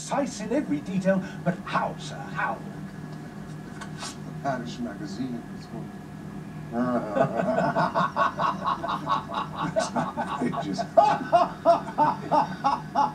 precise in every detail, but how, sir, how? The Parish magazine is going. It's not contagious.